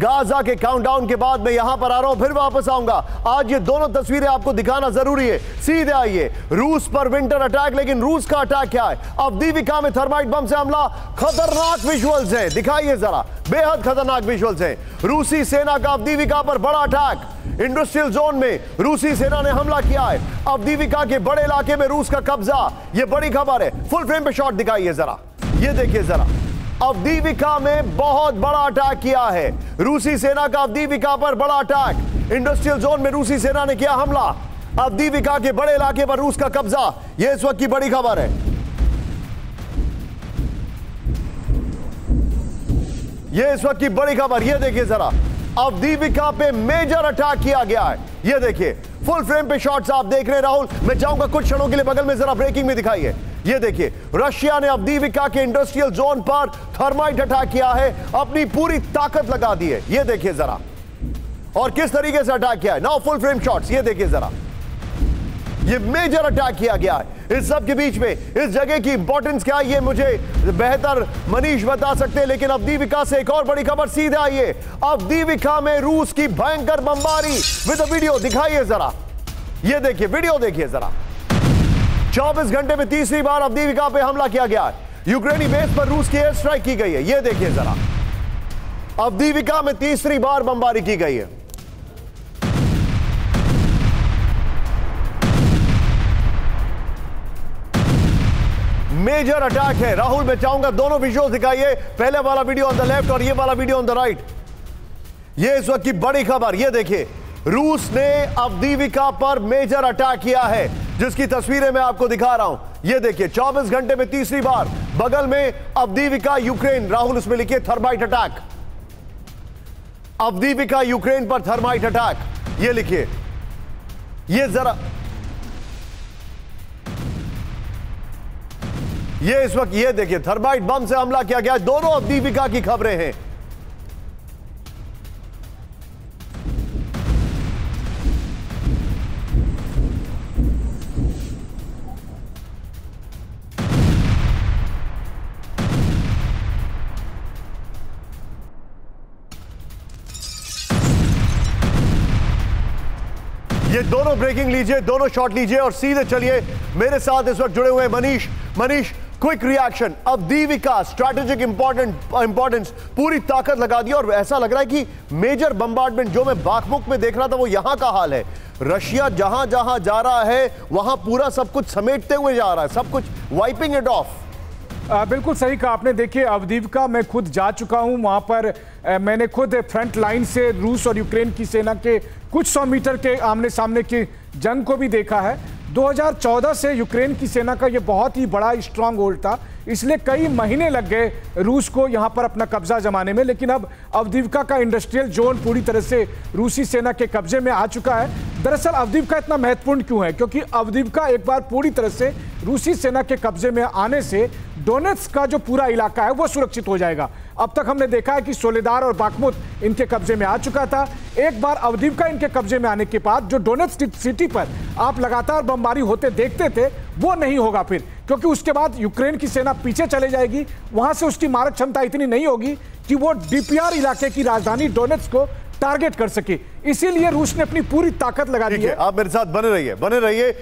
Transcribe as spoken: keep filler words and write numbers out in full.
Gaza के countdown के बाद मैं यहां पर आ रहा हूं, फिर वापस आऊंगा। आज ये दोनों तस्वीरें आपको दिखाना जरूरी है। सीधे आइए, रूस पर विंटर अटैक, लेकिन रूस का अटैक क्या है? अवदीविका में थर्माइट बम से हमला, खतरनाक विजुअल्स हैं, दिखाइए जरा, बेहद खतरनाक विजुअल्स हैं। रूसी सेना का अवदीविका पर बड़ा अटैक, इंडस्ट्रियल जोन में रूसी सेना ने हमला किया है। अवदीविका के बड़े इलाके में रूस का कब्जा, यह बड़ी खबर है। फुल फ्रेम पे शॉट दिखाइए जरा, ये देखिए जरा, अवदीविका में बहुत बड़ा अटैक किया है रूसी सेना का। अवदीविका पर बड़ा अटैक, इंडस्ट्रियल जोन में रूसी सेना ने किया हमला, अवदीविका के बड़े इलाके पर रूस का कब्जा, यह इस वक्त की बड़ी खबर है। यह इस वक्त की बड़ी खबर, यह देखिए जरा, अवदीविका पे मेजर अटैक किया गया है। यह देखिए फुल फ्रेम पे शॉट्स आप देख रहे हैं। राहुल, मैं चाहूंगा कुछ क्षणों के लिए बगल में जरा ब्रेकिंग में दिखाइए। ये देखिए, रशिया ने अवदीविका के इंडस्ट्रियल जोन पर थर्माइट अटैक किया है, अपनी पूरी ताकत लगा दी है। ये देखिए जरा, और किस तरीके से अटैक किया है। नाउ फुल फ्रेम शॉट्स, ये देखिए जरा, ये मेजर अटैक किया गया है। इस सब के बीच में इस जगह की इंपॉर्टेंस क्या है, ये मुझे बेहतर मनीष बता सकते हैं, लेकिन अवदीविका से एक और बड़ी खबर। सीधे आइए, अवदीविका में रूस की भयंकर बमबारी विद वीडियो दिखाइए जरा, ये देखिए, वीडियो देखिए जरा। चौबीस घंटे में तीसरी बार अवदीविका पे हमला किया गया है। यूक्रेनी बेस पर रूस की एयर स्ट्राइक की गई है। यह देखिए जरा, अवदीविका में तीसरी बार बमबारी की गई है। मेजर अटैक है। राहुल, मैं चाहूंगा दोनों विजुअल्स दिखाइए, पहले वाला वीडियो ऑन द लेफ्ट और ये वाला वीडियो ऑन द राइट। ये इस वक्त की बड़ी खबर, ये देखिए, रूस ने अवदीविका पर मेजर अटैक किया है, जिसकी तस्वीरें मैं आपको दिखा रहा हूं। ये देखिए, चौबीस घंटे में तीसरी बार, बगल में अवदीविका यूक्रेन, राहुल उसमें लिखिए थर्माइट अटैक, अवदीविका यूक्रेन पर थर्माइट अटैक, ये लिखिए। ये जरा, ये इस वक्त, ये देखिए, थर्माइट बम से हमला किया गया। दोनों अवदीविका की खबरें हैं। ये दोनों ब्रेकिंग लीजिए, दोनों शॉट लीजिए और सीधे चलिए, मेरे साथ इस वक्त जुड़े हुए Manish. Manish, quick reaction, Avdiivka strategic important importance, पूरी ताकत लगा दी, और ऐसा लग रहा है कि मेजर बम्बार्डमेंट जो मैं बाखमुख में देख रहा था वो यहां का हाल है। रशिया जहां जहां जा रहा है वहां पूरा सब कुछ समेटते हुए जा रहा है, सब कुछ वाइपिंग इट ऑफ। आ, बिल्कुल सही कहा आपने। देखिए, अवदीविका मैं खुद जा चुका हूं, वहां पर आ, मैंने खुद फ्रंट लाइन से रूस और यूक्रेन की सेना के कुछ सौ मीटर के आमने सामने की जंग को भी देखा है। दो हज़ार चौदह से यूक्रेन की सेना का ये बहुत ही बड़ा स्ट्रांग होल्ड था, इसलिए कई महीने लग गए रूस को यहाँ पर अपना कब्जा जमाने में। लेकिन अब अवदीविका का इंडस्ट्रियल जोन पूरी तरह से रूसी सेना के कब्जे में आ चुका है। दरअसल अवदीविका इतना महत्वपूर्ण क्यों है? क्योंकि अवदीविका एक बार पूरी तरह से रूसी सेना के कब्जे में आने से डोनेट्स्क का जो पूरा इलाका है वो सुरक्षित हो जाएगा। अब तक हमने देखा है कि सोलेदार और बाखमुत इनके कब्जे में आ चुका था। एक बार अवदीविका इनके कब्जे में आने के बाद जो डोनेट्स्क सिटी पर आप लगातार बमबारी होते देखते थे वो नहीं होगा फिर, क्योंकि उसके बाद यूक्रेन की सेना पीछे चले जाएगी, वहां से उसकी मारक क्षमता इतनी नहीं होगी कि वो डीपीआर इलाके की राजधानी डोनेट्स्क को टारगेट कर सके। इसीलिए रूस ने अपनी पूरी ताकत लगा दी है। आप मेरे साथ बने रहिए, बने रहिए।